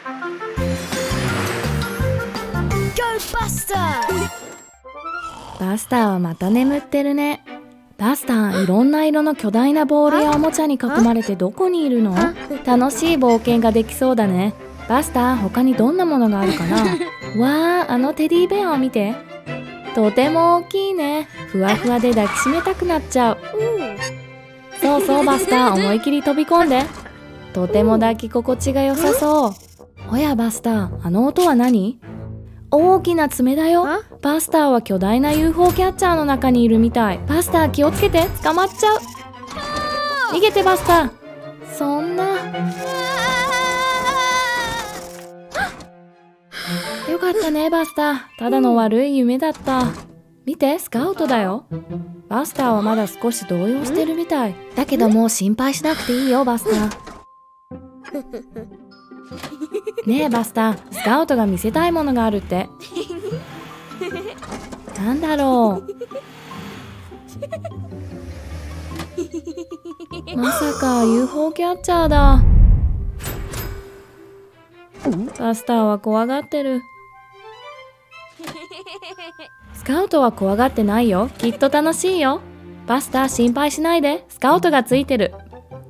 バスターはまた眠ってるね。バスター、いろんな色の巨大なボールやおもちゃに囲まれてどこにいるの？楽しい冒険ができそうだね。バスター、他にどんなものがあるかな？わー、あのテディベアを見て。とても大きいね。ふわふわで抱きしめたくなっちゃう。そうそうバスター、思い切り飛び込んで。とても抱き心地が良さそう。おやバスター、あの音は何？大きな爪だよ。バスターは巨大な UFO キャッチャーの中にいるみたい。バスター気をつけて、捕まっちゃう。逃げてバスター。そんな。よかったねバスター。ただの悪い夢だった。見て、スカウトだよ。バスターはまだ少し動揺してるみたい。だけどもう心配しなくていいよバスター。ねえバスター、スカウトが見せたいものがあるって。なんだろう。まさか UFO キャッチャーだ。バスターは怖がってる。スカウトは怖がってないよ。きっと楽しいよ。バスター心配しないで。スカウトがついてる。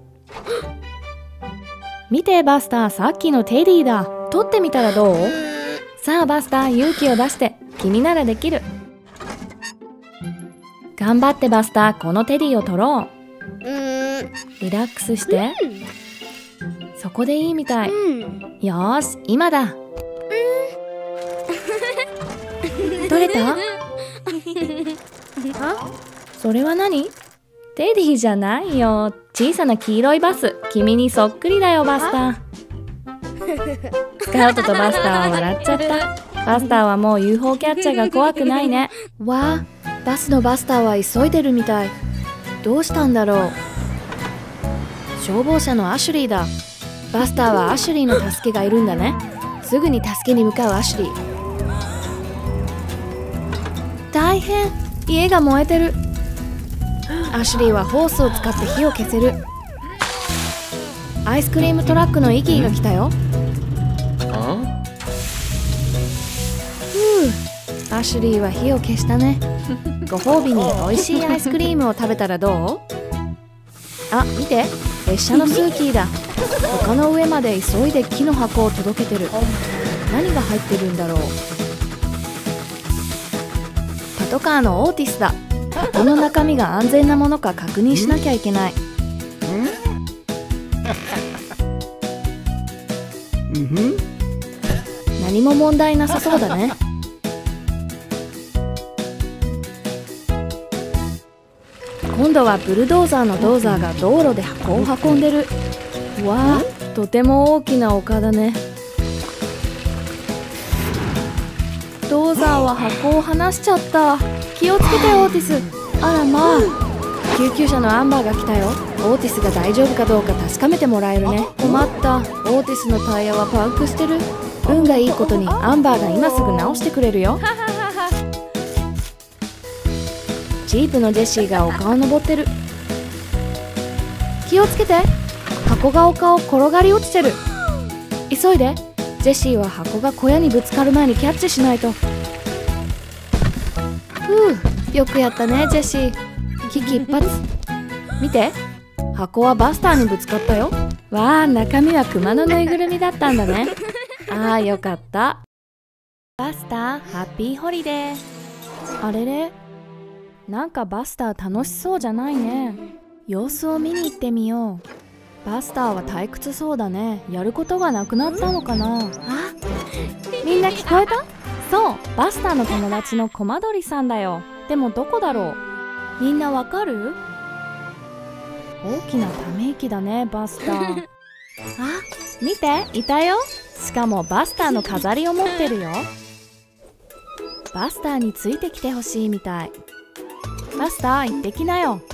見てバスター、さっきのテディだ。取ってみたらどう？さあバスター、勇気を出して。君ならできる。頑張ってバスター、このテディを取ろう。リラックスして。そこでいいみたい。よーし、今だ。取れた？それは何？テディじゃないよ。小さな黄色いバス。君にそっくりだよバスター。スカウトとバスターは笑っちゃった。バスターはもう UFO キャッチャーが怖くないね。わあ、バスのバスターは急いでるみたい。どうしたんだろう。消防車のアシュリーだ。バスターはアシュリーの助けがいるんだね。すぐに助けに向かうアシュリー。大変、家が燃えてる。アシュリーはホースを使って火を消せる。アイスクリームトラックのイギーが来たよ。アシュリーは火を消したね。ご褒美に美味しいアイスクリームを食べたらどう？あ、見て、列車のスーキーだ。丘の上まで急いで木の箱を届けてる。何が入ってるんだろう。パトカーのオーティスだ。箱の中身が安全なものか確認しなきゃいけない。何も問題なさそうだね。今度はブルドーザーのドーザーが道路で箱を運んでる。わあ、とても大きな丘だね。ドーザーは箱を離しちゃった。気をつけてオーティス。あらまあ、救急車のアンバーが来たよ。オーティスが大丈夫かどうか確かめてもらえるね。困った、オーティスのタイヤはパンクしてる。運がいいことにアンバーが今すぐ直してくれるよ。ジープのジェシーが丘を登ってる。気をつけて、箱が丘を転がり落ちてる。急いで、ジェシーは箱が小屋にぶつかる前にキャッチしないと。よくやったねジェシー。危機一髪。見て、箱はバスターにぶつかったよ。わあ、中身はクマのぬいぐるみだったんだね。ああ、よかった。バスター、ハッピーホリデー。あれれ、なんかバスター楽しそうじゃないね。様子を見に行ってみよう。バスターは退屈そうだね。やることがなくなったのかな。あ、みんな聞こえた？そう、バスターの友達のコマドリさんだよ。でもどこだろう。みんなわかる？大きなため息だねバスター。あ、見て、いたよ。しかもバスターの飾りを持ってるよ。バスターについてきてほしいみたい。バスター、行ってきなよ。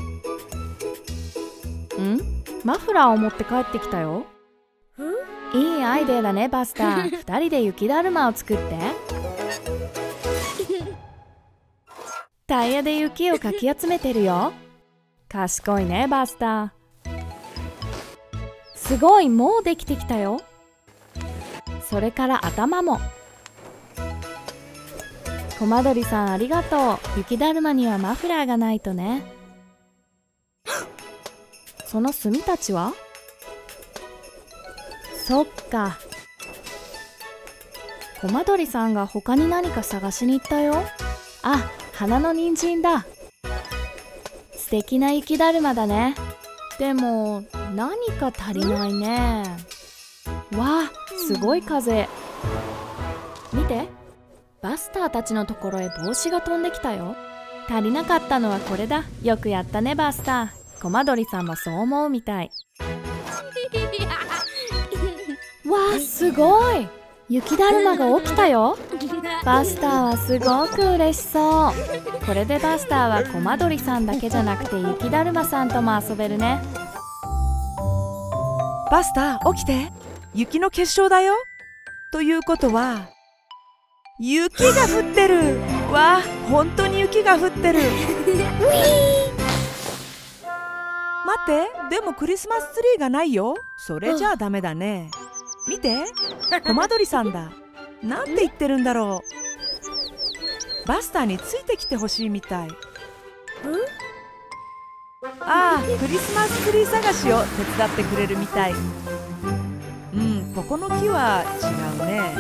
マフラーを持って帰ってきたよ。いいアイデアだねバスター。2人で雪だるまを作って。タイヤで雪をかき集めてるよ。賢いねバスター。すごい、もうできてきたよ。 それから頭も。コマドリさんありがとう。雪だるまにはマフラーがないとね。その炭たちは？そっか。コマドリさんが他に何か探しに行ったよ。あ、花の人参だ。素敵な雪だるまだね。でも何か足りないね。わあ、すごい風。見て、バスターたちのところへ帽子が飛んできたよ。足りなかったのはこれだ。よくやったねバスター。コマドリさんもそう思うみたい。わあ、すごい。雪だるまが起きたよ。バスターはすごく嬉しそう。これでバスターはコマドリさんだけじゃなくて雪だるまさんとも遊べるね。 バスター起きて。雪の結晶だよ。ということは雪が降ってる。わあ、本当に雪が降ってる。待って、でもクリスマスツリーがないよ。それじゃあダメだね。見て、コマドリさんだ。なんて言ってるんだろう。バスターについてきてほしいみたい。ああ、クリスマスツリー探しを手伝ってくれるみたい。ここの木は違うね。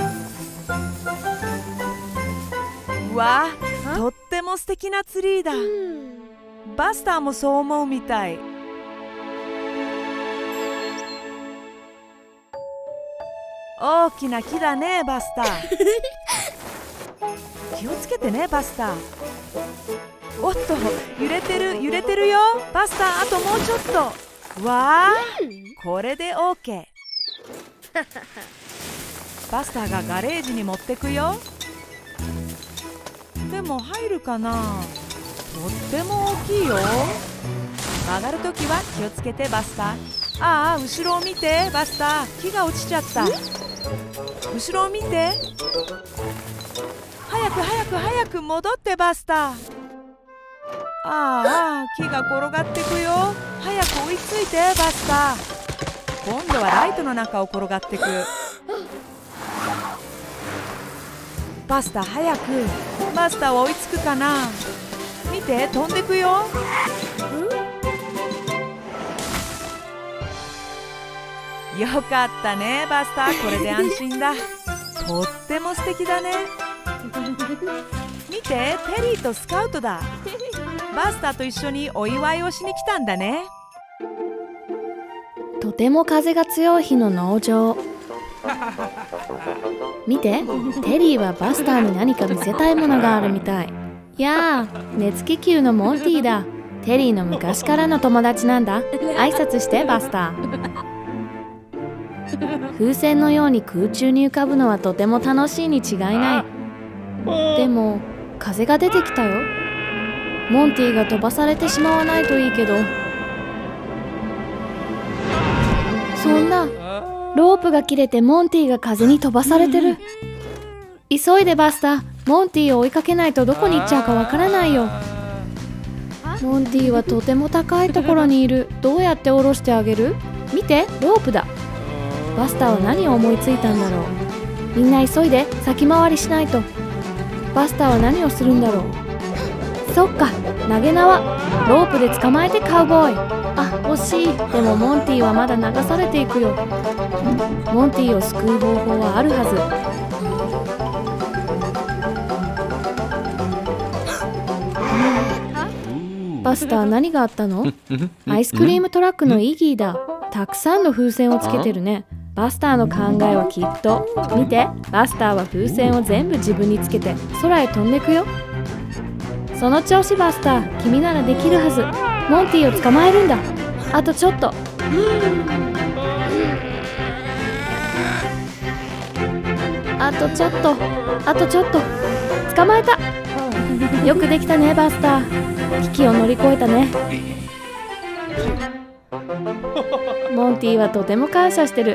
わあ、とっても素敵なツリーだ。バスターもそう思うみたい。大きな木だね、バスター。気をつけてね、バスター。おっと、揺れてる揺れてるよ。バスター、あともうちょっと。わあ、これで OK。バスターがガレージに持ってくよ。でも入るかな。とっても大きいよ。曲がるときは気をつけて、バスター。ああ、後ろを見て、バスター。木が落ちちゃった。後ろを見て。早く早く早く戻って、バスター。ああ、木が転がってくよ。早く追いついて、バスター。今度はライトの中を転がってく。バスター早く。バスターは追いつくかな。見て、飛んでくよ。よかったね、バスター。これで安心だ。とっても素敵だね。見て、テリーとスカウトだ。バスターと一緒にお祝いをしに来たんだね。 とても風が強い日の農場。見て、テリーはバスターに何か見せたいものがあるみたい。やあ、熱気球のモンティだ。テリーの昔からの友達なんだ。挨拶して、バスター。風船のように空中に浮かぶのはとても楽しいに違いない。でも風が出てきたよ。モンティが飛ばされてしまわないといいけど。そんな、ロープが切れてモンティが風に飛ばされてる。急いでバスター。モンティを追いかけないとどこに行っちゃうかわからないよ。モンティはとても高いところにいる。どうやって降ろしてあげる？見て、ロープだ。バスターは何を思いついたんだろう。みんな急いで、先回りしないと。バスターは何をするんだろう。そっか、投げ縄。ロープで捕まえて、カウボーイ。あ、惜しい。でもモンティはまだ流されていくよ。モンティを救う方法はあるはず。バスター、何があったの？アイスクリームトラックのイギーだ。たくさんの風船をつけてるね。バスターの考えはきっと。見て、バスターは風船を全部自分につけて空へ飛んでくよ。その調子、バスター。君ならできるはず。モンティを捕まえるんだ。あとちょっと。あとちょっと。あとちょっと。捕まえた。よくできたね、バスター。危機を乗り越えたね。モンティはとても感謝してる。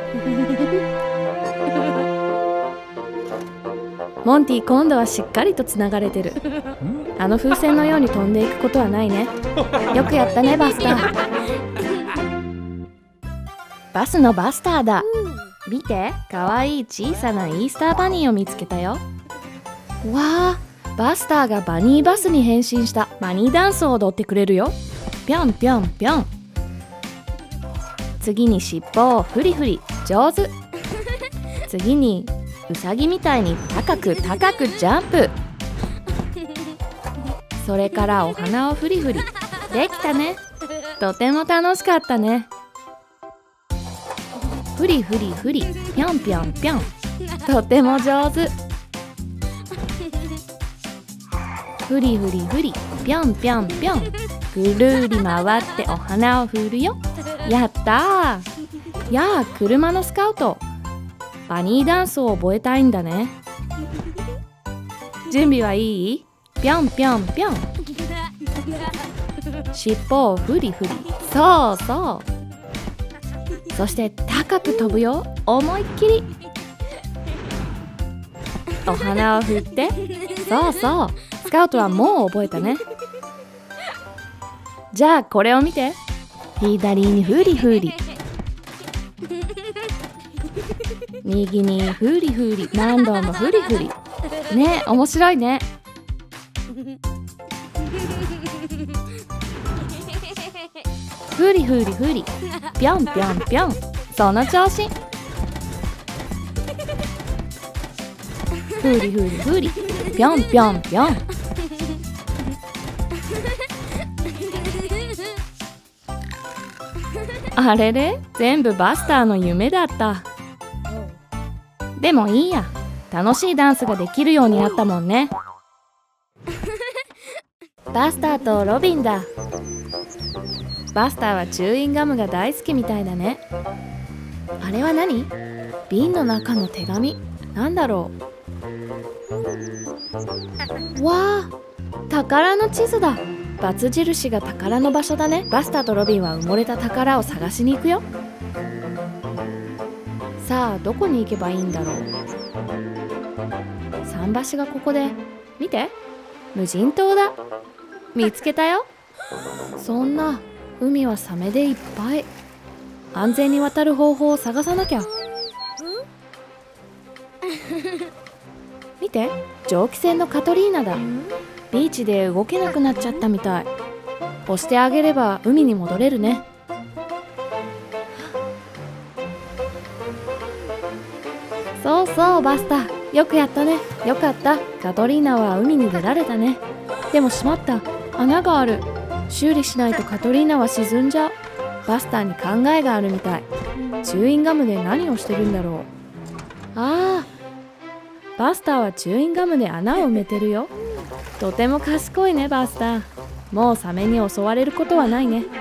モンティ、今度はしっかりとつながれてる。あの風船のように飛んでいくことはないね。よくやったね、バスター。バスのバスターだ。 見て、かわいい小さなイースターバニーを見つけたよ。わあ、バスターがバニーバスに変身したバニーダンスを踊ってくれるよ。ぴょんぴょんぴょん。次に尻尾をフリフリ、上手。次にウサギみたいに高く高くジャンプ。それからお花をフリフリ。できたね。とても楽しかったね。フリフリフリ、ぴょんぴょんぴょん。とても上手。フリフリフリ、ぴょんぴょんぴょん。ぐるり回ってお花を振るよ。やったー。やあ、車のスカウト。バニーダンスを覚えたいんだね。準備はいい？ぴょんぴょんぴょん。尻尾をフリフリ。そうそう。そして高く飛ぶよ。思いっきり。お花を振って。そうそう。スカウトはもう覚えたね。じゃあこれを見て。左にフリフリ。右にフリフリ。何度もフリフリ。ねえ、面白いね。フリフリフリ。ぴょんぴょんぴょん。その調子。フリフリフリ。ぴょんぴょんぴょん。あれれ、全部バスターの夢だった。でもいいや。楽しいダンスができるようになったもんね。バスターとロビンだ。バスターはチューインガムが大好きみたいだね。あれは何？瓶の中の手紙。なんだろう。わあ、宝の地図だ。バツ印が宝の場所だね。バスターとロビンは埋もれた宝を探しに行くよ。さあ、どこに行けばいいんだろう。桟橋がここで。見て、無人島だ。見つけたよ。そんな、海はサメでいっぱい。安全に渡る方法を探さなきゃ。見て、蒸気船のカトリーナだ。ビーチで動けなくなっちゃったみたい。押してあげれば海に戻れるね。そうそう、バスター、よくやったね。よかった。カトリーナは海に出られたね。でもしまった、穴がある。修理しないとカトリーナは沈んじゃう。バスターに考えがあるみたい。チューインガムで何をしてるんだろう。ああ、バスターはチューインガムで穴を埋めてるよ。とても賢いね、バスター。もうサメに襲われることはないね。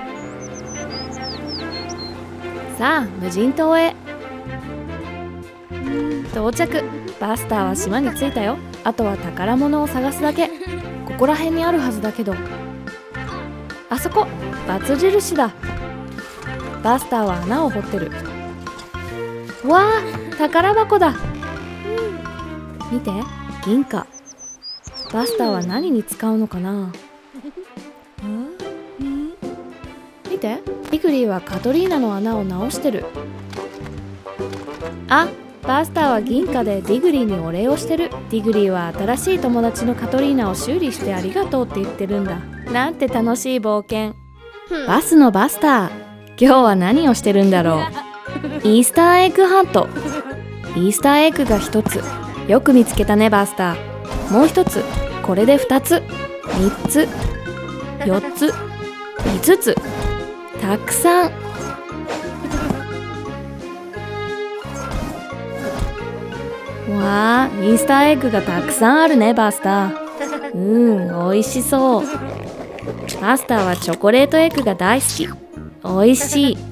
さあ、無人島へ。到着。バスターは島に着いたよ。あとは宝物を探すだけ。ここら辺にあるはずだけど。あそこ、バツ印だ。バスターは穴を掘ってる。わあ、宝箱だ。見て、銀貨。バスターは何に使うのかな。見て、ピグリーはカトリーナの穴を直してる。あ、バスターは銀貨でディグリーにお礼をしてる。ディグリーは新しい友達のカトリーナを修理してありがとうって言ってるんだ。なんて楽しい冒険。バスのバスター、今日は何をしてるんだろう。イースターエッグハント。イースターエッグが1つ。よく見つけたね、バスター。もう1つ。これで2つ、3つ、4つ、5つ。たくさん。わあ、イースターエッグがたくさんあるね、バスター。美味しそう。バスターはチョコレートエッグが大好き。美味しい。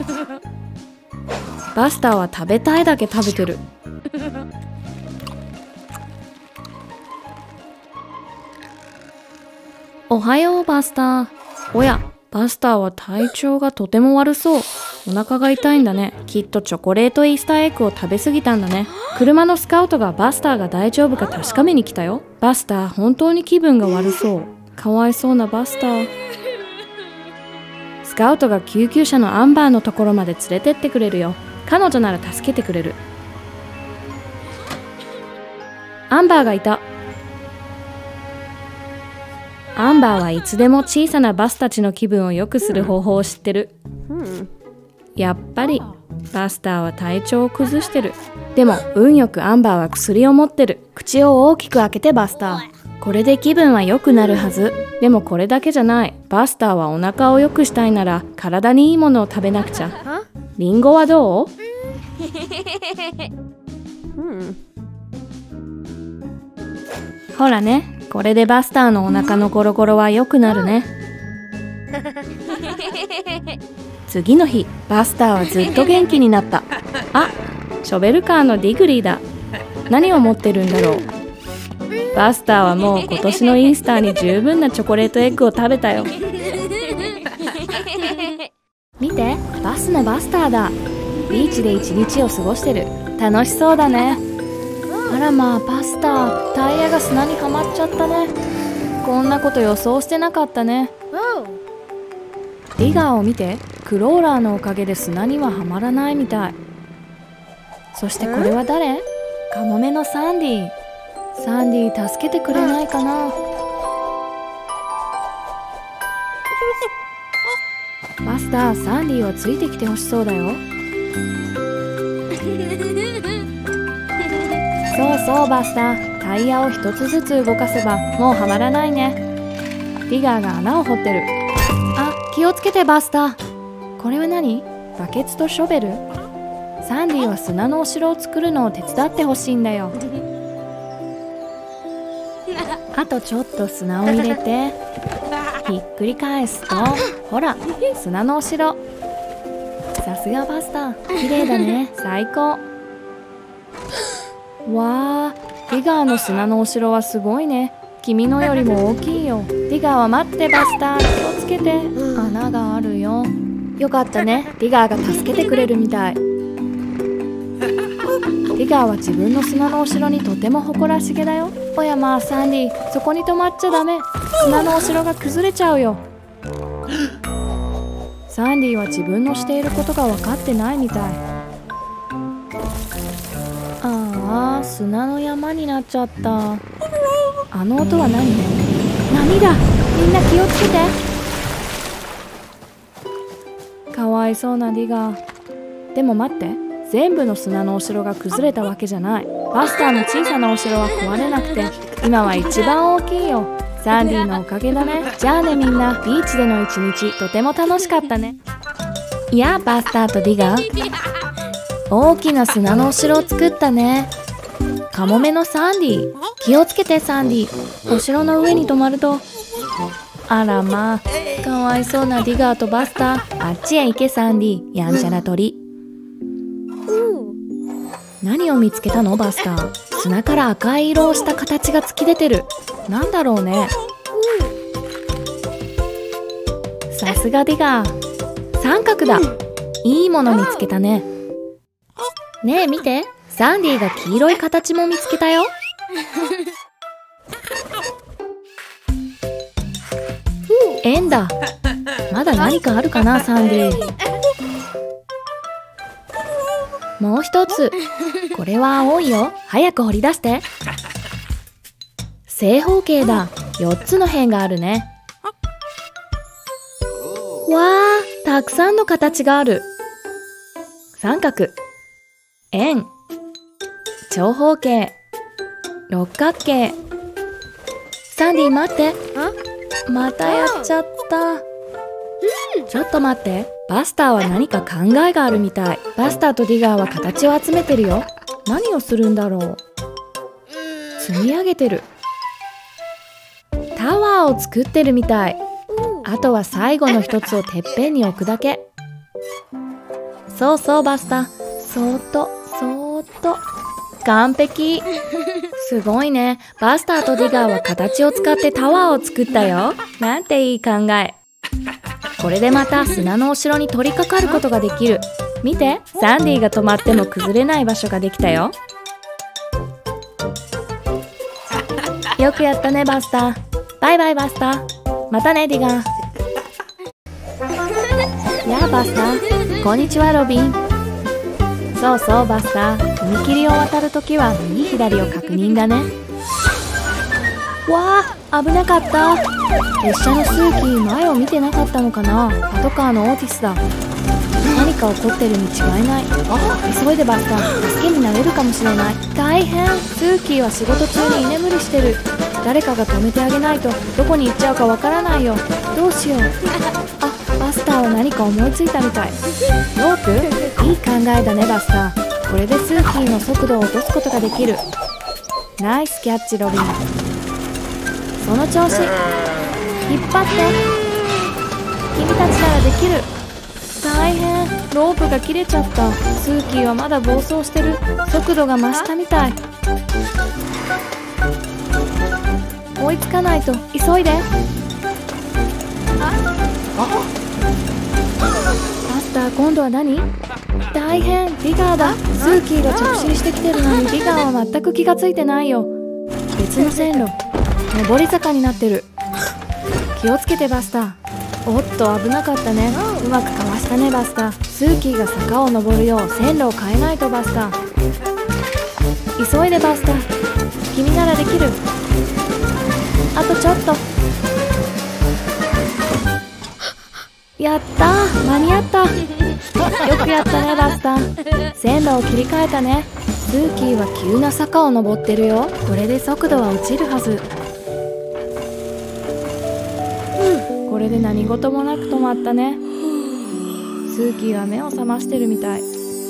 バスターは食べたいだけ食べてる。おはよう、バスター。おや、バスターは体調がとても悪そう。お腹が痛いんだね。きっとチョコレートイースターエッグを食べ過ぎたんだね。車のスカウトがバスターが大丈夫か確かめに来たよ。バスター、本当に気分が悪そう。かわいそうなバスター。スカウトが救急車のアンバーのところまで連れてってくれるよ。 彼女なら助けてくれる。アンバーがいた。アンバーはいつでも小さなバスたちの気分を良くする方法を知ってる。やっぱりバスターは体調を崩してる。でも運よくアンバーは薬を持ってる。口を大きく開けてバスター。これで気分は良くなるはず。でもこれだけじゃない。バスターはお腹を良くしたいなら体にいいものを食べなくちゃ。リンゴはどう？ほらね、これでバスターのお腹のゴロゴロは良くなるね。次の日、バスターはずっと元気になった。あ、ショベルカーのディグリーだ。何を持ってるんだろう。バスターはもう今年のイースターに十分なチョコレートエッグを食べたよ。見て、バスのバスターだ。ビーチで一日を過ごしてる。楽しそうだね。あらまあ、バスター、タイヤが砂にはまっちゃったね。こんなこと予想してなかったね。ディガーを見て、クローラーのおかげで砂にははまらないみたい。そしてこれは誰？カモメのサンディ。サンディ助けてくれないかな。バスター、サンディはついてきてほしそうだよ。そうそうバスター、タイヤを一つずつ動かせばもうはまらないね。ディガーが穴を掘ってる。あ、気をつけてバスター。これは何？バケツとショベル？サンディは砂のお城を作るのを手伝ってほしいんだよ。あとちょっと砂を入れてひっくり返すと、ほら、砂のお城。さすがバスター、綺麗だね。最高。わあ、ディガーの砂のお城はすごいね。君のよりも大きいよ。ディガーは待って、バスター、気をつけて。穴があるよ。よかったね、ディガーが助けてくれるみたい。ディガーは自分の砂のお城にとても誇らしげだよ。おやまあ、サンディ、そこに止まっちゃダメ。砂のお城が崩れちゃうよ。サンディは自分のしていることが分かってないみたい。ああ、砂の山になっちゃった。あの音は何？波だ。みんな気をつけて。かわいそうなディガー。でも待って、全部の砂のお城が崩れたわけじゃない。バスターの小さなお城は壊れなくて、今は一番大きいよ。サンディのおかげだね。じゃあねみんな、ビーチでの一日とても楽しかったね。いや、バスターとディガー、大きな砂のお城を作ったね。カモメのサンディ、気をつけてサンディ。お城の上に止まると、あらまあ、かわいそうなディガーとバスター。あっちへ行けサンディ、やんちゃな鳥。何を見つけたのバスター。砂から赤い色をした形が突き出てる。なんだろうね。さすがディガー、三角だ。いいもの見つけたね。ねえ見て、サンディが黄色い形も見つけたよ。円だ。まだ何かあるかなサンディ。もう一つ。これは青いよ。早く掘り出して。正方形だ。4つの辺があるね。わあ、たくさんの形がある。三角、円、長方形、六角形。サンディ待って。またやっちゃった。ちょっと待って。バスターは何か考えがあるみたい。バスターとディガーは形を集めてるよ。何をするんだろう。積み上げてる。タワーを作ってるみたい。あとは最後の一つをてっぺんに置くだけ。そうそうバスター、そーっとそーっと。完璧。すごいね。バスターとディガーは形を使ってタワーを作ったよ。なんていい考え。これでまた砂のお城に取り掛かることができる。見て、サンディが止まっても崩れない場所ができたよ。よくやったねバスター。バイバイバスター。またねディガー。やあバスター、こんにちはロビン。 そうそうバスター、踏切を渡るときは右左を確認だね。わあ、危なかった。列車のスーキー、前を見てなかったのかな。パトカーのオーティスだ。何か起こってるに違いない。急いでバスター、助けになれるかもしれない。大変、スーキーは仕事中に居眠りしてる。誰かが止めてあげないと。どこに行っちゃうかわからないよ。どうしよう。あ、バスターは何か思いついたみたい。ロープ、いい考えだねバスター。これでスーキーの速度を落とすことができる。ナイスキャッチロビン。その調子、引っ張って。君たちならできる。大変、ロープが切れちゃった。スーキーはまだ暴走してる。速度が増したみたい。追いつかないと。急いで。バスター、今度は何？大変、ディガーだ。スーキーが直進してきてるのにディガーは全く気がついてないよ。別の線路、上り坂になってる。気をつけてバスター。おっと、危なかったね。うまくかわしたねバスター。スーキーが坂を登るよう線路を変えないとバスター。急いでバスター、君ならできる。あとちょっと。やったー、間に合った。よくやったねバスター。線路を切り替えたね。スーキーは急な坂を登ってるよ。これで速度は落ちるはず。これで何事もなく止まったね。スーキーは目を覚ましてるみたい。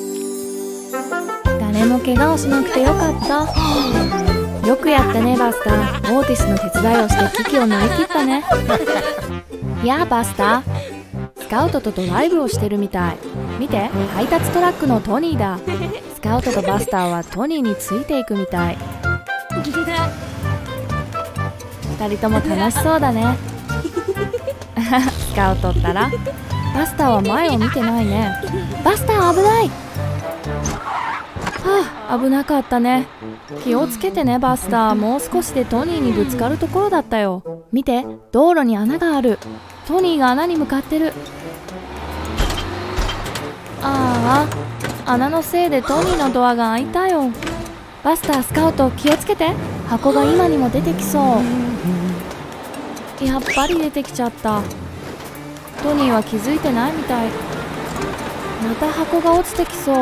誰も怪我をしなくてよかった。よくやったねバスター。オーティスの手伝いをして危機を乗り切ったね。やあバスター、スカウトとドライブをしてるみたい。見て、配達トラックのトニーだ。スカウトとバスターはトニーについていくみたい。2人とも楽しそうだね。スカウトったらバスターは前を見てないね。バスター危ない。はあ、危なかったね。気をつけてねバスター。もう少しでトニーにぶつかるところだったよ。見て、道路に穴がある。トニーが穴に向かってる。ああ、穴のせいでトニーのドアが開いたよ。バスター、スカウト、気をつけて。箱が今にも出てきそう。やっぱり出てきちゃった。トニーは気づいてないみたい。また箱が落ちてきそう。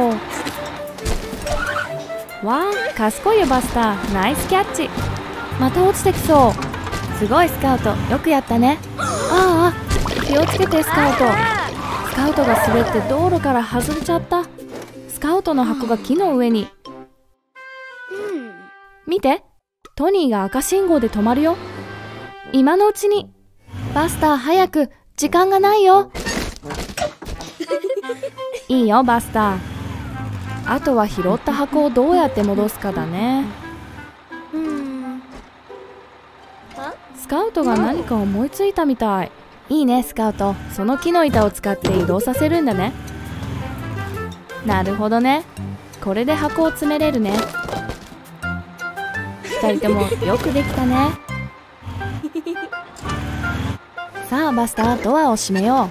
わあ、賢いよバスター。ナイスキャッチ。また落ちてきそう。すごいスカウト、よくやったね。ああ、気をつけてスカウト。スカウトが滑って道路から外れちゃった。スカウトの箱が木の上に。見て、トニーが赤信号で止まるよ。今のうちに。バスター早く、時間がないよ。いいよバスター。あとは拾った箱をどうやって戻すかだね。スカウトが何か思いついたみたい。いいねスカウト。その木の板を使って移動させるんだね。なるほどね。これで箱を詰めれるね。2人ともよくできたね。さあバスター、ドアを閉めよう。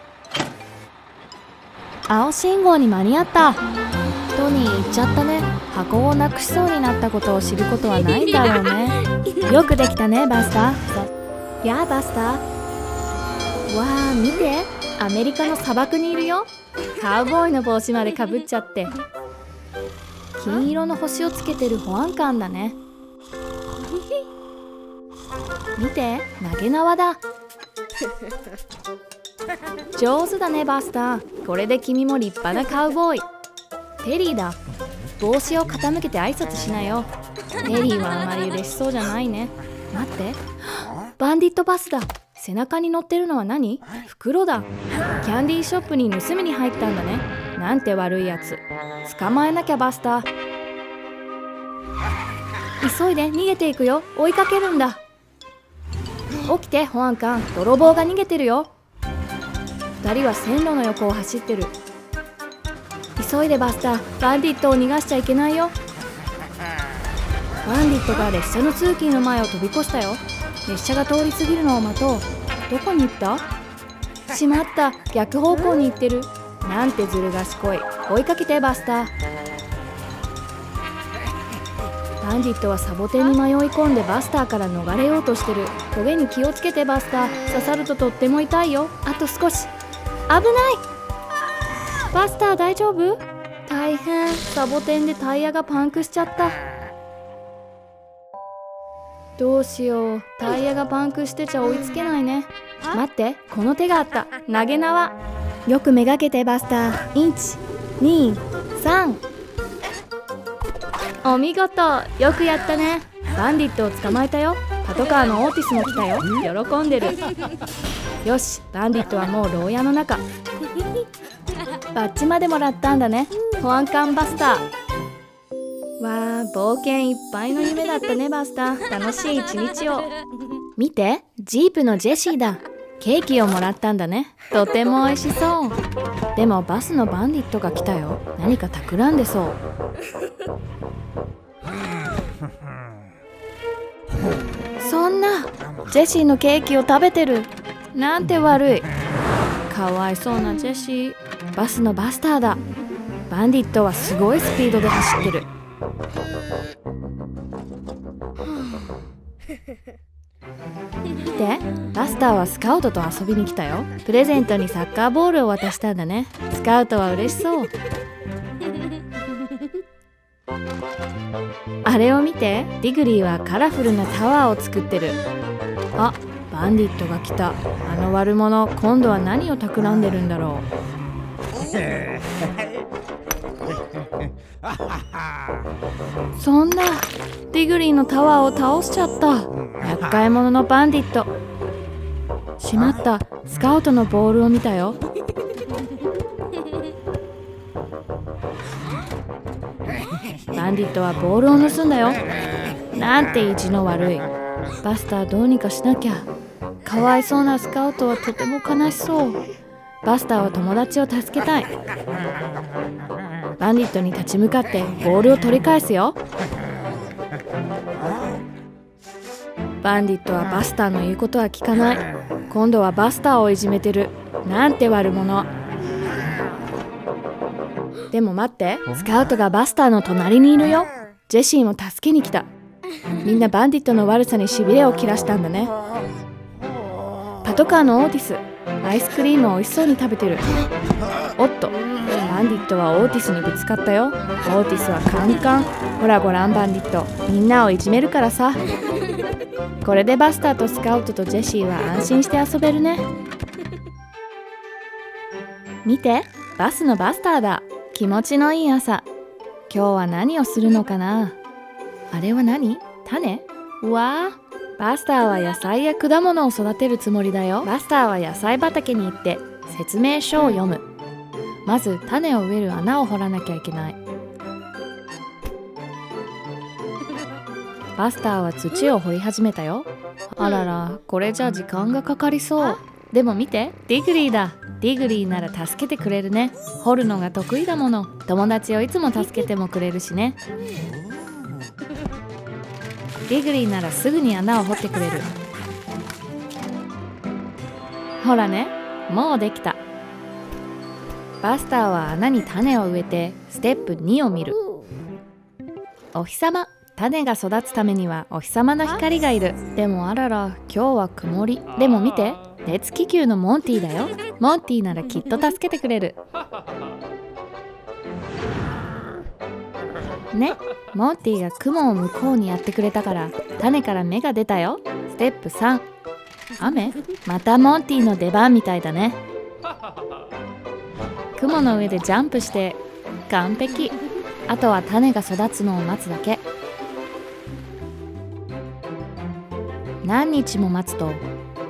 青信号に間に合った。トニー行っちゃったね。箱をなくしそうになったことを知ることはないんだろうね。よくできたねバスター。やあバスター。わあ見て、アメリカの砂漠にいるよ。カウボーイの帽子までかぶっちゃって。金色の星をつけてる保安官だね。見て、投げ縄だ。上手だねバスター。これで君も立派なカウボーイ。テリーだ。帽子を傾けて挨拶しなよ。テリーはあまり嬉しそうじゃないね。待って、バンディットバスだ。背中に乗ってるのは何？袋だ。キャンディーショップに盗みに入ったんだね。なんて悪いやつ。捕まえなきゃバスター。急いで逃げていくよ。追いかけるんだ。起きて保安官、泥棒が逃げてるよ。2人は線路の横を走ってる。急いでバスター。バンディットを逃がしちゃいけないよ。バンディットが列車の通勤の前を飛び越したよ。列車が通り過ぎるのを待とう。どこに行った？しまった、逆方向に行ってる。 なんてずる賢い。追いかけてバスター。バンディットはサボテンに迷い込んでバスターから逃れようとしてる。トゲに気をつけてバスター。刺さるととっても痛いよ。あと少し。危ない。バスター大丈夫？大変。サボテンでタイヤがパンクしちゃった。どうしよう。タイヤがパンクしてちゃ追いつけないね。待って、この手があった。投げ縄。よくめがけてバスター。1、2、3。お見事。よくやったね。バンディットを捕まえたよ。パトカーのオーティスも来たよ。喜んでる。よし、バンディットはもう牢屋の中。バッジまでもらったんだね。保安官バスター。わあ、冒険いっぱいの夢だったねバスター。楽しい一日を。見て、ジープのジェシーだ。ケーキをもらったんだね。とても美味しそう。でもバスのバンディットが来たよ。何か企んでそう。そんな、ジェシーのケーキを食べてる。なんて悪い。かわいそうなジェシー。バスのバスターだ。バンディットはすごいスピードで走ってる。見て、バスターはスカウトと遊びに来たよ。プレゼントにサッカーボールを渡したんだね。スカウトは嬉しそう。あれを見て、ディグリーはカラフルなタワーを作ってる。あ、バンディットが来た。あの悪者、今度は何を企んでるんだろう。そんな、ディグリーのタワーを倒しちゃった。厄介者のバンディット。しまった。スカウトのボールを見たよ。バンディットはボールを盗んだよ。なんて意地の悪い。バスター、どうにかしなきゃ。かわいそうなスカウトはとても悲しそう。バスターは友達を助けたい。バンディットに立ち向かってボールを取り返すよ。バンディットはバスターの言うことは聞かない。今度はバスターをいじめてる。なんて悪者。でも待って、スカウトがバスターの隣にいるよ。ジェシーも助けに来た。みんなバンディットの悪さにしびれを切らしたんだね。パトカーのオーティス、アイスクリームを美味しそうに食べてる。おっと、バンディットはオーティスにぶつかったよ。オーティスはカンカン。ほらごらんバンディット、みんなをいじめるからさ。これでバスターとスカウトとジェシーは安心して遊べるね。見て、バスのバスターだ。気持ちのいい朝。今日は何をするのかな。あれは何？種？うわー、バスターは野菜や果物を育てるつもりだよ。バスターは野菜畑に行って説明書を読む。まず種を植える穴を掘らなきゃいけない。バスターは土を掘り始めたよ。あらら、これじゃ時間がかかりそう。でも見て、ディグリーだ。ディグリーなら助けてくれるね。掘るのが得意だもの。友達をいつも助けてもくれるしね。ディグリーならすぐに穴を掘ってくれる。ほらね、もうできた。バスターは穴に種を植えてステップ2を見る。お日様。種が育つためにはお日様の光がいる。でもあらら、今日は曇り。でも見て、熱気球のモンティだよ。モンティならきっと助けてくれる。ね、モンティが雲を向こうにやってくれたから種から芽が出たよ。ステップ3。雨？またモンティの出番みたいだね。雲の上でジャンプして完璧。あとは種が育つのを待つだけ。何日も待つと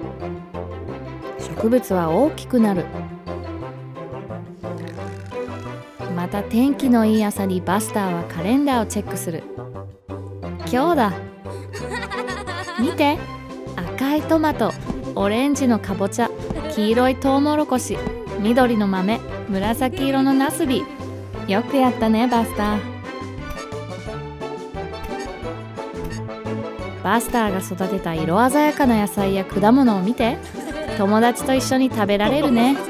植物は大きくなる。また天気のいい朝にバスターはカレンダーをチェックする。今日だ。見て、赤いトマト、オレンジのかぼちゃ、黄色いトウモロコシ、緑の豆、紫色のナスビ。よくやったねバスター。バスターが育てた色鮮やかな野菜や果物を見て、友達と一緒に食べられるね。